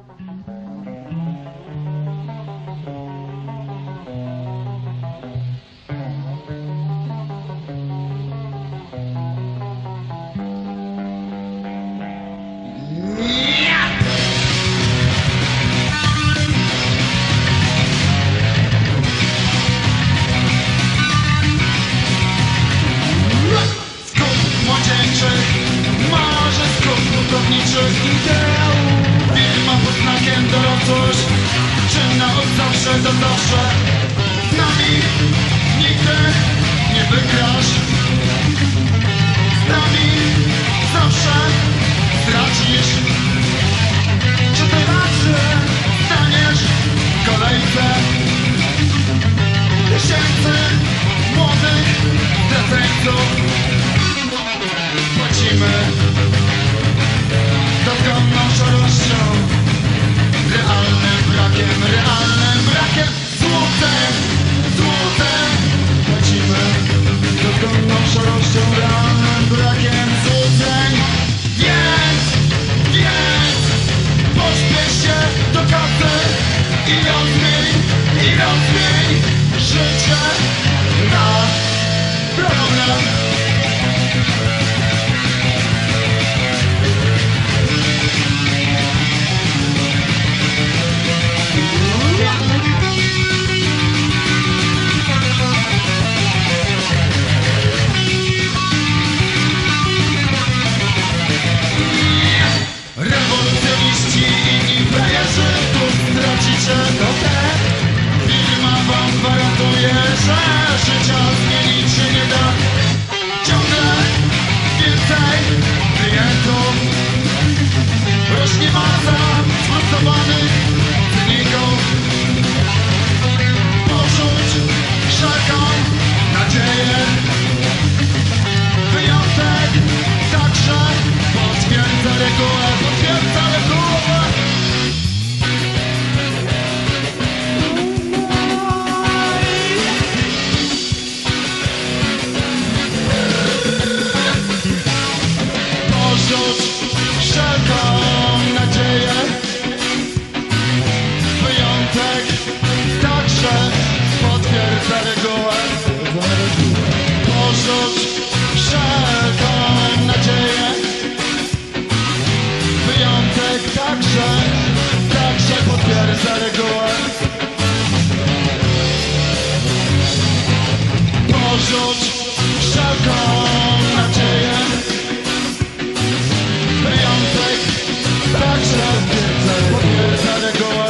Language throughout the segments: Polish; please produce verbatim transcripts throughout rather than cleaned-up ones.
Firma pod znakiem dorosłość, czynna od zawsze do zawsze. Z nami nigdy nie wygrasz, z nami zawsze stracisz. Czy ty razy staniesz w kolejce tysięcy młodych zdradzająców? Płacimy doskonną szarością, realnym brakiem, realnym brakiem, złotem, złotem. Płacimy doskonną szarością, realnym brakiem złoceń. Więc, więc pośpiesz się do kasy i rozmień, i rozmień życie na problem. Rewolucjoniści i frajerzy, tu stracicie nogę. Firma wam gwarantuje, że życia zmienić się nie da. Ciągle więcej klientów, rośnie masa zmocowanych cyników. Porzuć wszelką nadzieję, wyjątek także potwierdza regułę, potwierdza regułę. Porzuć wszelką nadzieję, wyjątek także potwierdza regułę. Porzuć wszelką nadzieję, wyjątek także, także potwierdza regułę. Porzuć wszelką nadzieję, wyjątek także potwierdza regułę.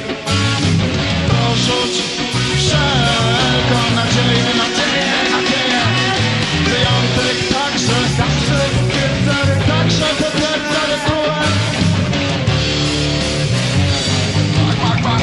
Porzuć wszelką nadzieję, nadzieję, nadzieję, wyjątek także, także potwierdza, także potwierdza regułę. Pak, pak, pak.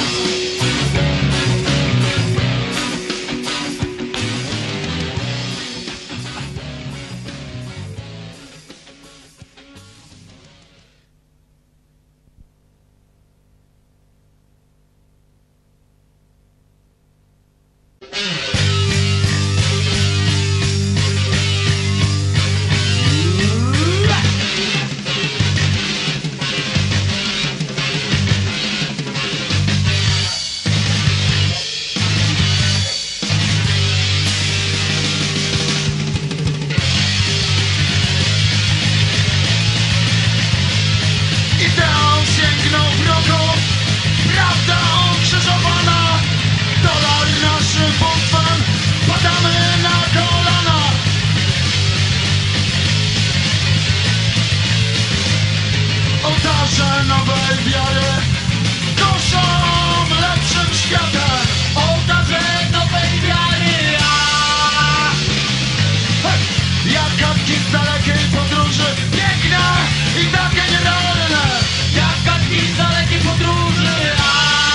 Nowej wiary koszą lepszym światem. Ołtarze nowej wiary, a hej! Jak kartki z dalekiej podróży, piękne i takie nierealne. Jak kartki z dalekiej podróży, a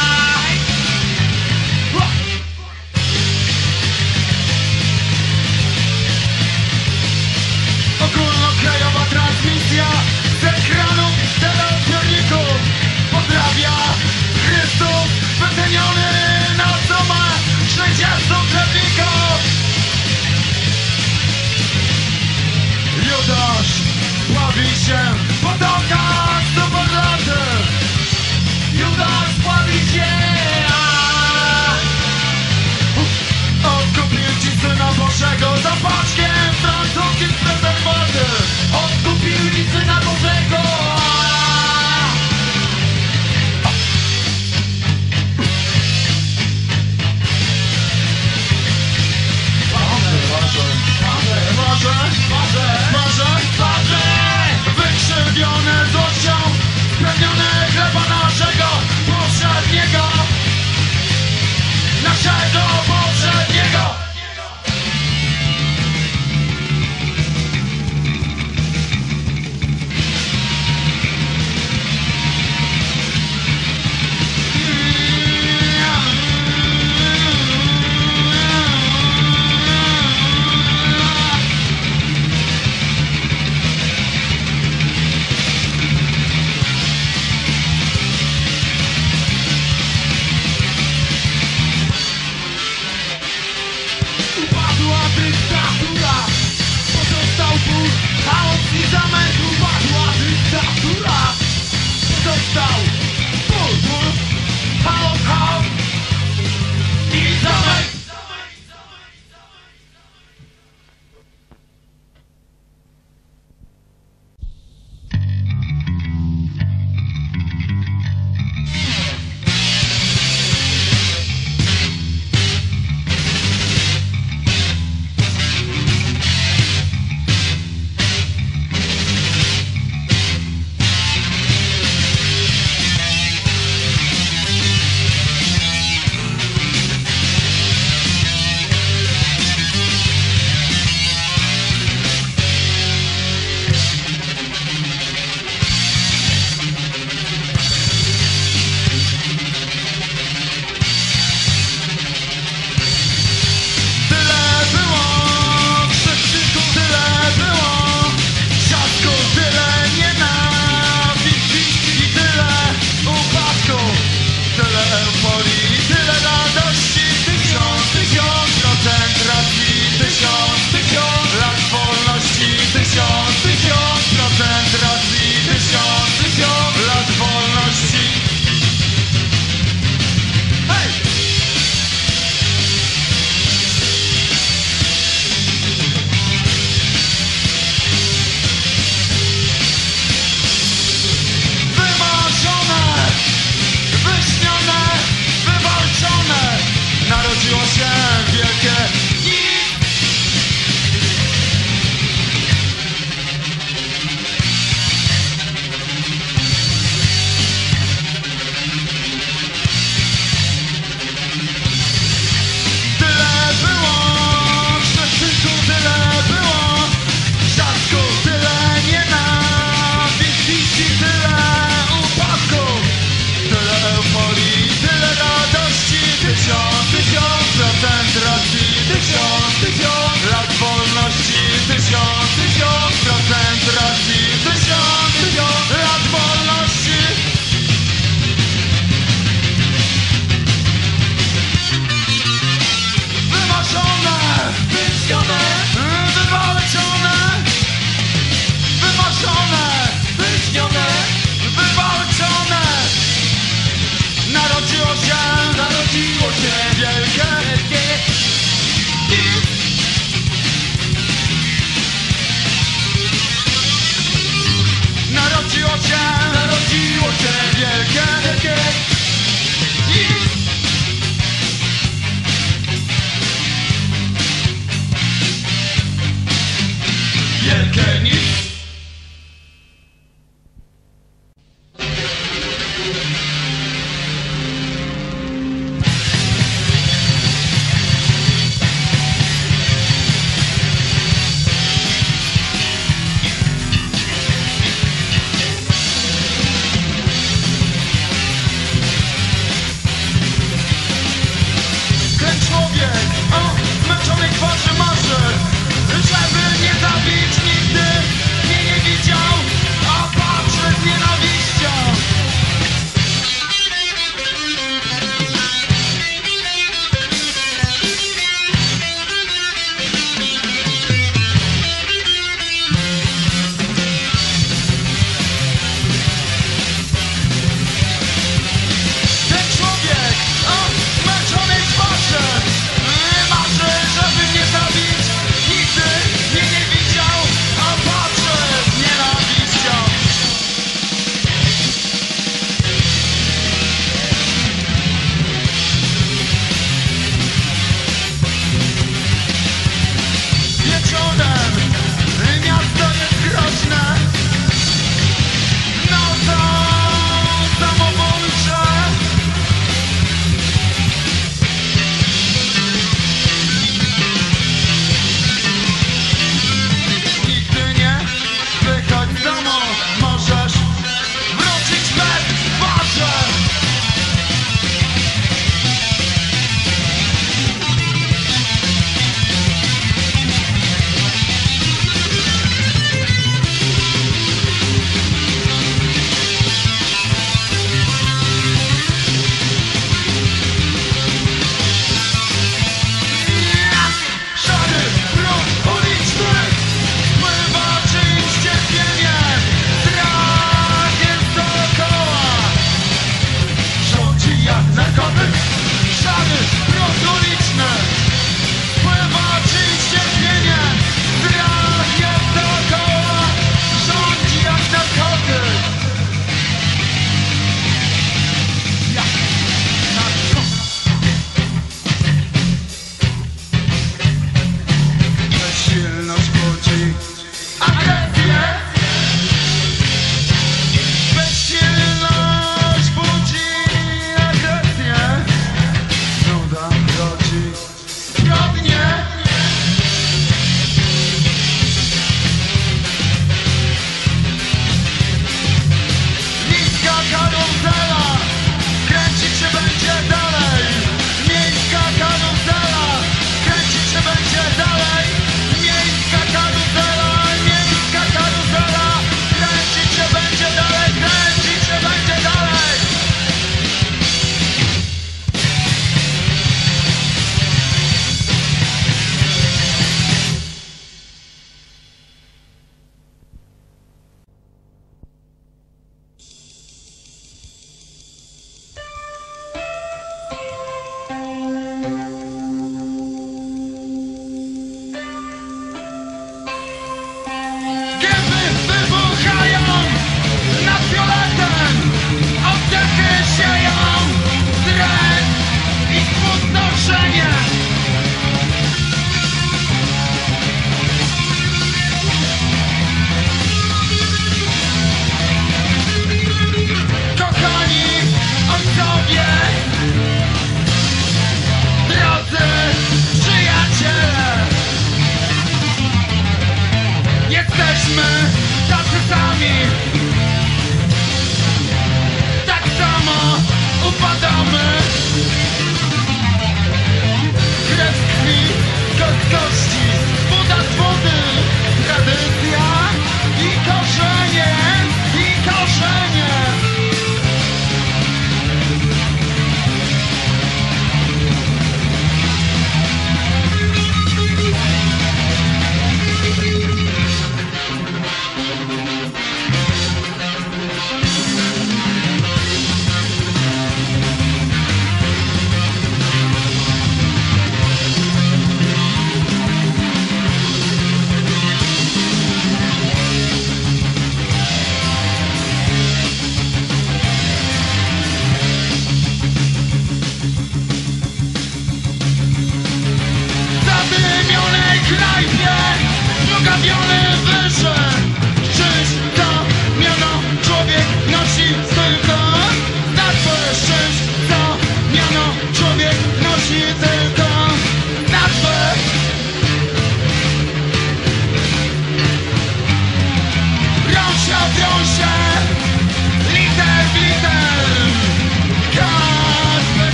ogólnokrajowa transmisja z ekranów teleodbiorników. Pozdrawia Chrystus wyceniony.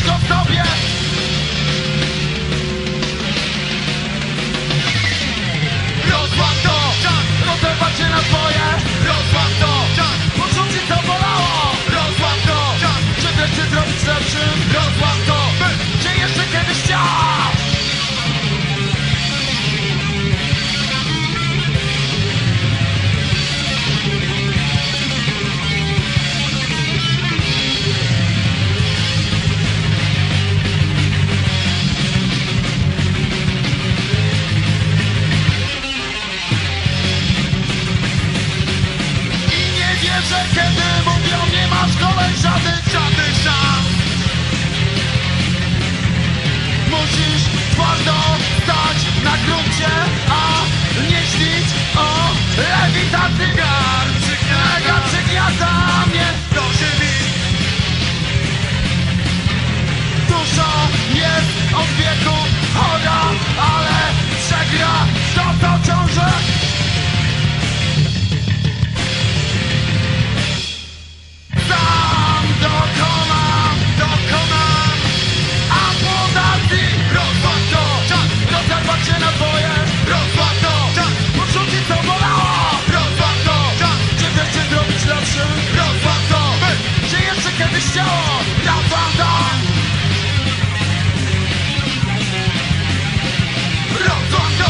wszystko w tobie. Rozłam to, czas rozerwać się na twoje. Rozłam to, czas poczuć ci co bolało. Rozłam to, czas czy wreszcie zrobić lepszym. Rozłam to, by cię jeszcze kiedyś chciał. Że kiedy mówią nie masz kolej żadnych, żadnych szans, musisz twardo stać na gruncie, a nie śnić o lewitacji gar. Przygniata, przygniata mnie do ziemi. Dusza jest od wieku chora, ale przegra to co ciąże. Sam dokonam, dokonam amputacji. Rozłam to, czas rozerwać się na twoje. Rozłam to, czas poczuć co bolało. Rozłam to, czas czy wreszcie zrobić lepszym. Rozłam to, by cię jeszcze kiedyś chciało. Rozłam to. Rozłam to.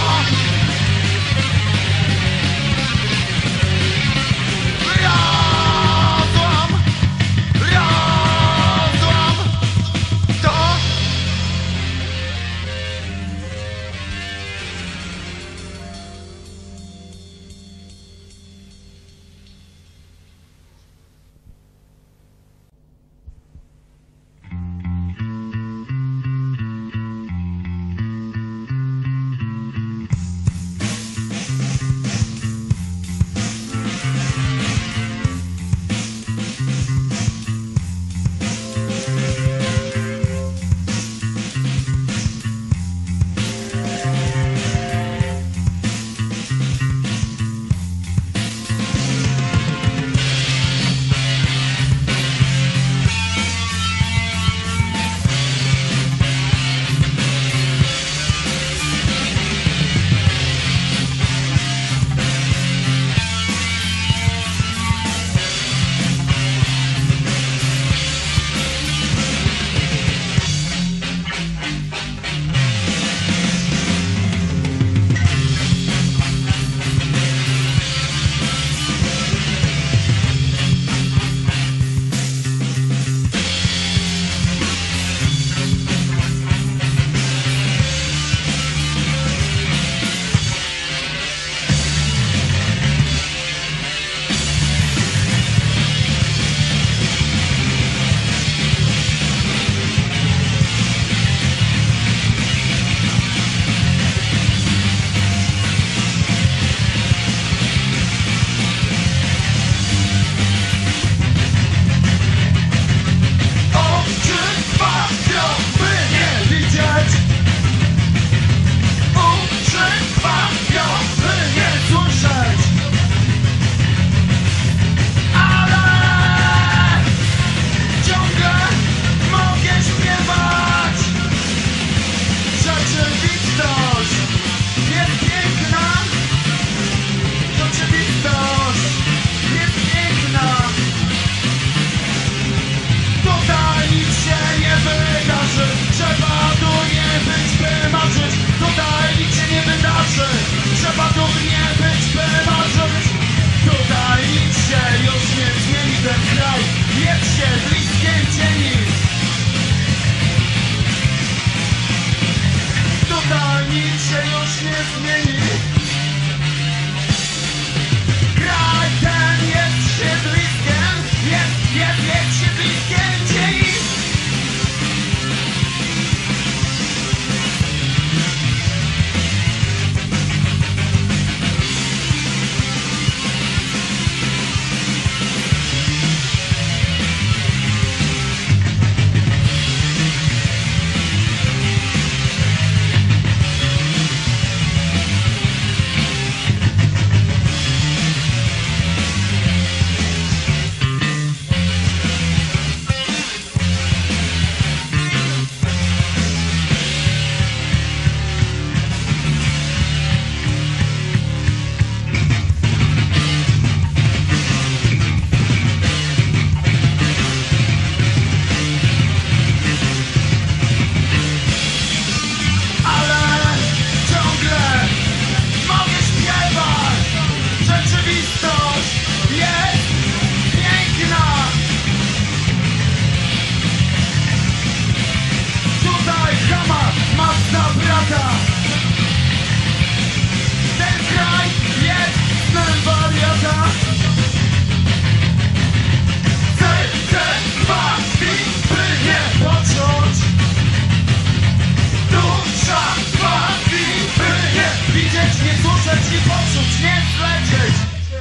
mama, matka, brata. Ten kraj jest snem wariata. Chcę, chcę was i by nie począć. Dusza was i by nie widzieć, nie słyszeć i poczuć, nie zlecieć.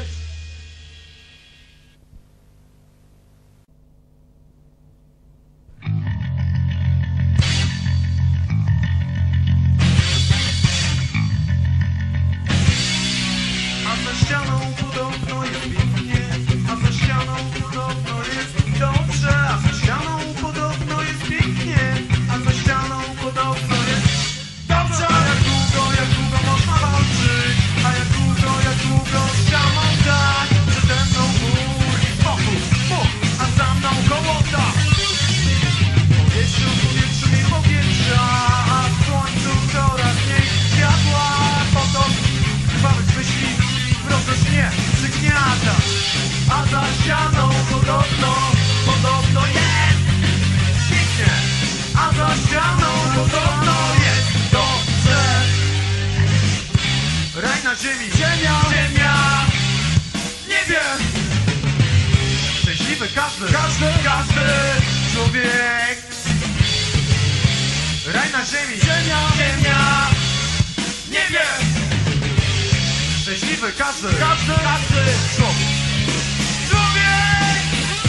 Za ścianą podobno jest pięknie, a za ścianą podobno jest dobrze, a za ścianą podobno jest pięknie, a za ścianą podobno jest dobrze. A jak długo, jak długo można walczyć, a jak długo, jak długo ścianą tak, przede mną mur i spokój, mur, a za mną hołota. Powietrzu, powietrzu mi powietrza, a w słońcu coraz mniej światła, potok krwawych myśli nie przygniata, a za ścianą podobno, podobno jest pięknie, a za ścianą podobno jest dobrze. Raj na ziemi, ziemia, ziemia, niebie. Szczęśliwy każdy, każdy, każdy człowiek. Raj na ziemi, ziemia, ziemia, niebie. Szczęśliwy każdy, każdy, każdy człowiek. Człowiek!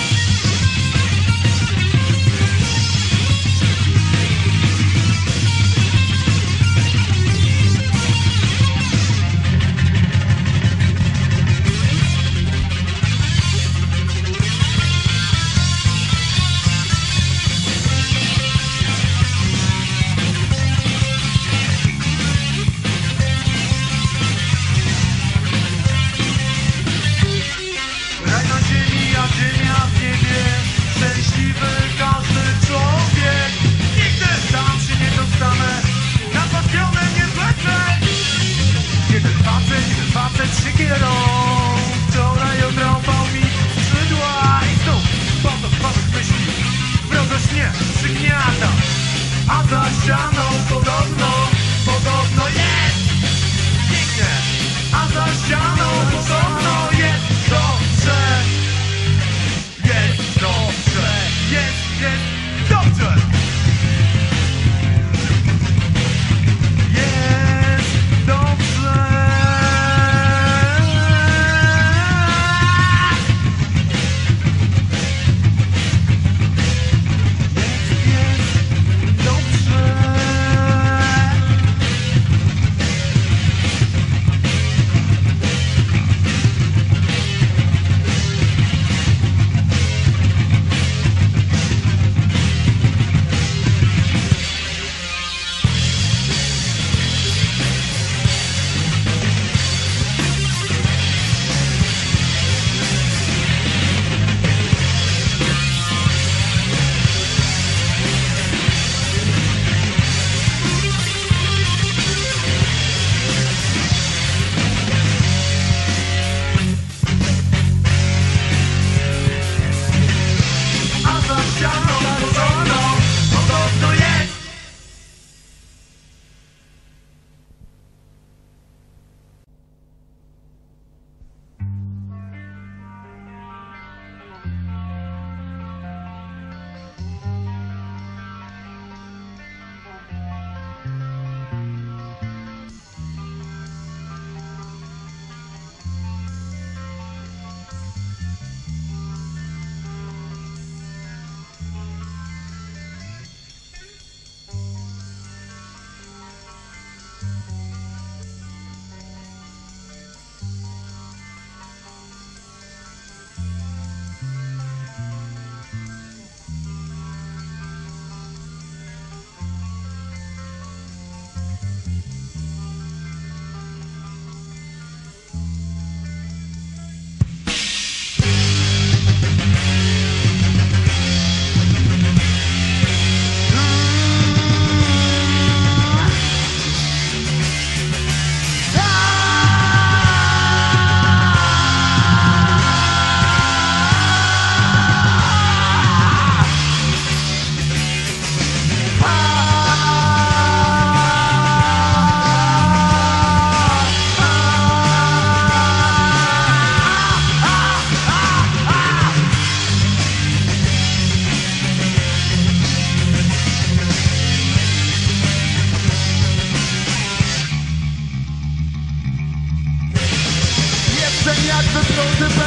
Wczoraj odrąbał mi skrzydła i znów potok krwawych myśli wrogość mnie przygniata, a za ścianą podobno, podobno jest pięknie, a za ścianą podobno jest dobrze, jest dobrze, jest, jest dobrze.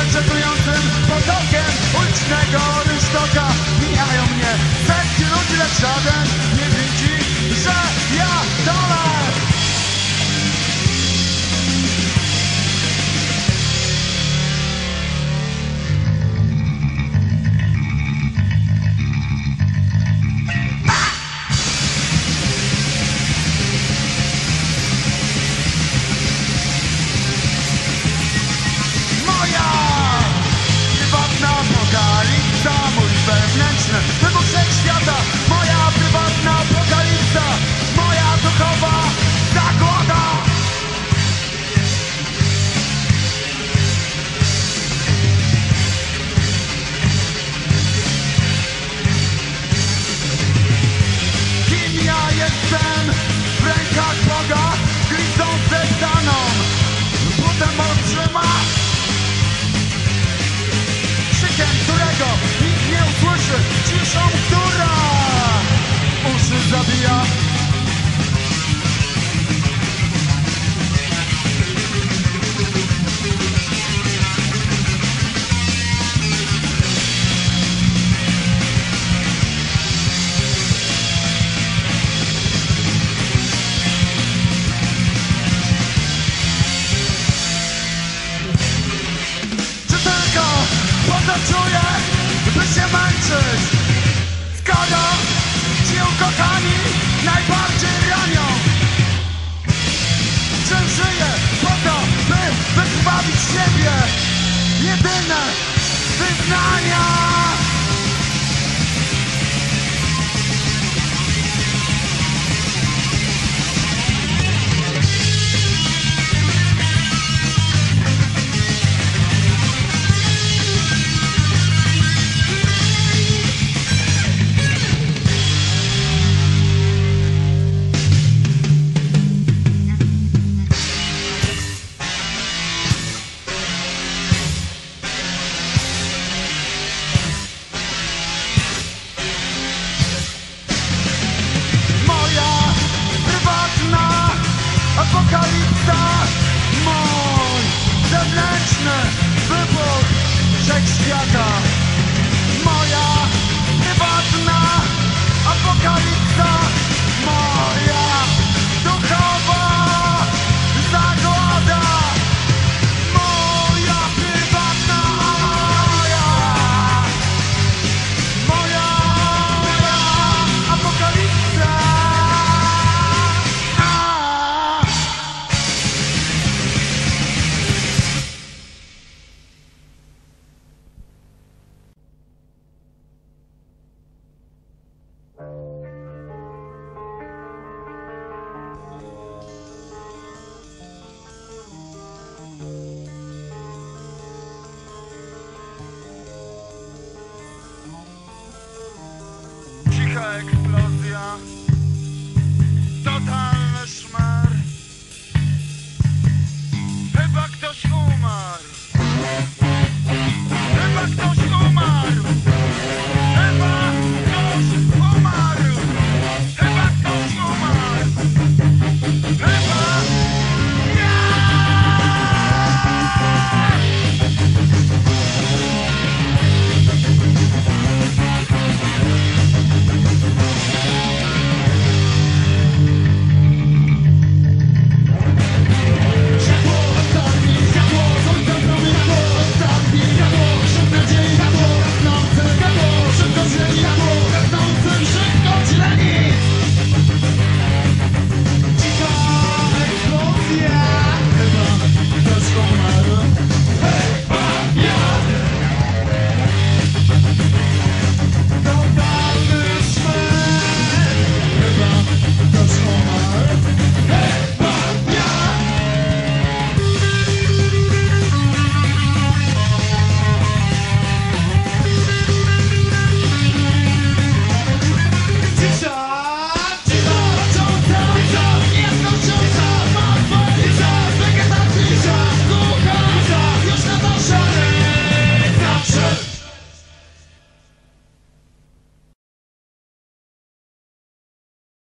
Nadrzędującym potokiem ulicznego rynsztoka mijają mnie setki ludzi, lecz żaden nie widzi, że ja dole. Mój wewnętrzny wybuch wszechświata, moja prywatna apokalipsa, moja duchowa zagłada. Kim ja jestem w rękach Boga, glistą zestaną, butem olbrzyma, krzykiem, którego nikt nie usłyszy, ciszą, która uszy zabija. Czy tylko po to czuję, by się męczyć, skoro ci ukochani najbardziej ranią? Czym żyję po to, by wykrwawić siebie? Jedyne wyznania. Apokalipsa, mój zewnętrzny wybuch wszechświata.